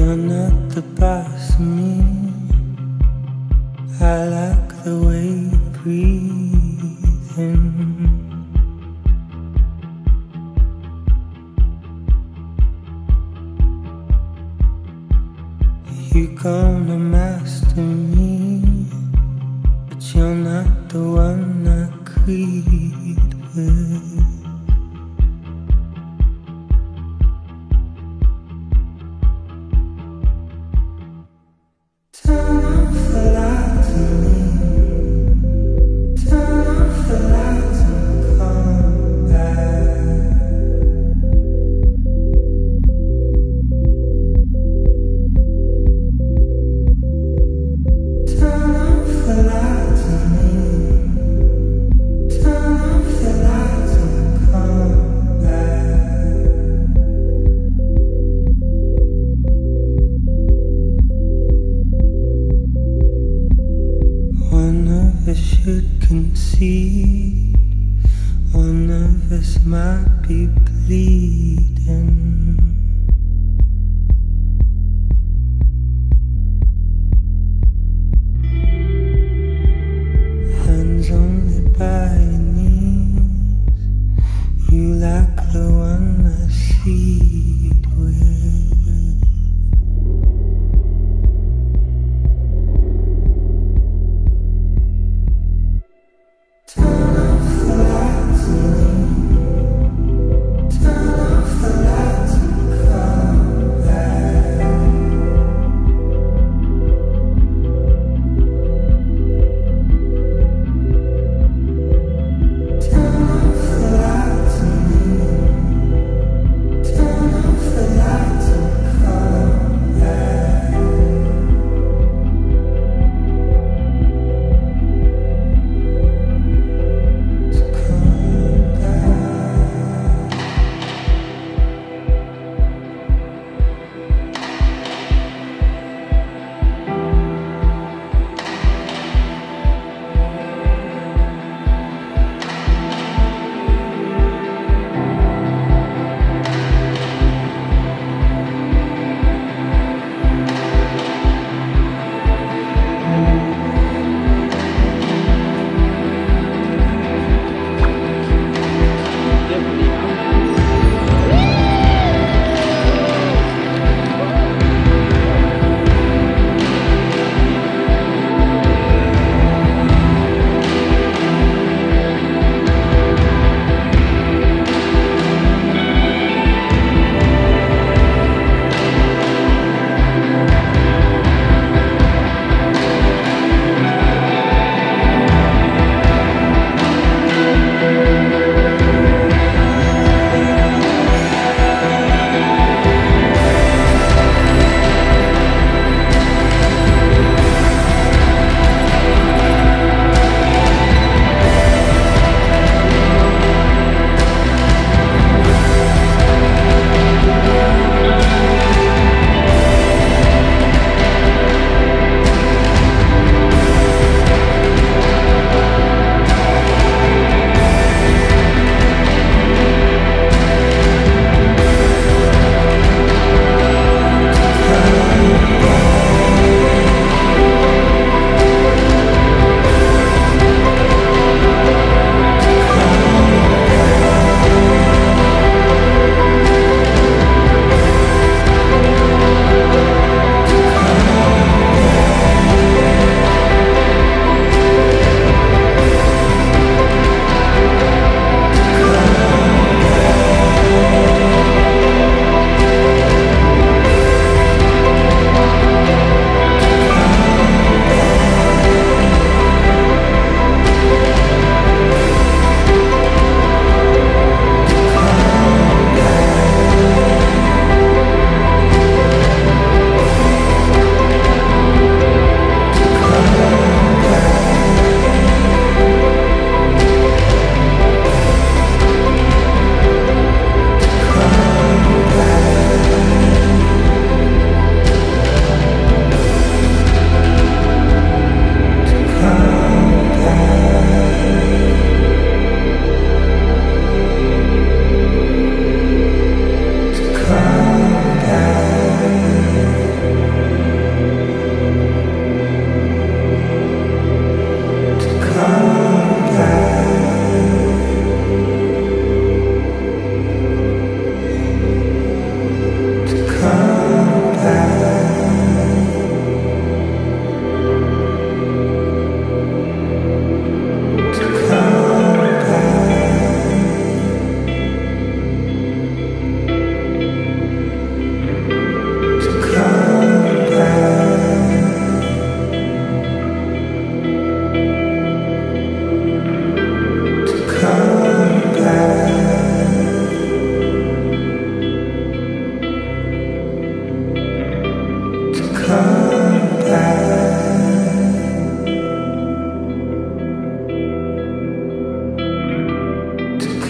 You're not the boss of me. I like the way you breathe in. You're gonna master me, but you're not the one I agreed with. Turn off the lights on me. Turn off the lights and come back. Turn off the lights on me. Turn off the lights and come back. One of us should concede. One of us might be bleeding. Hands only by your knees. You like the one I seed with. Turn off the lights on me. Turn off the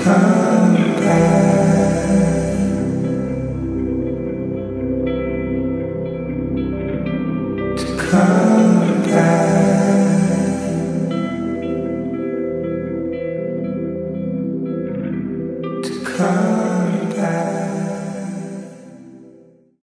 come back, to come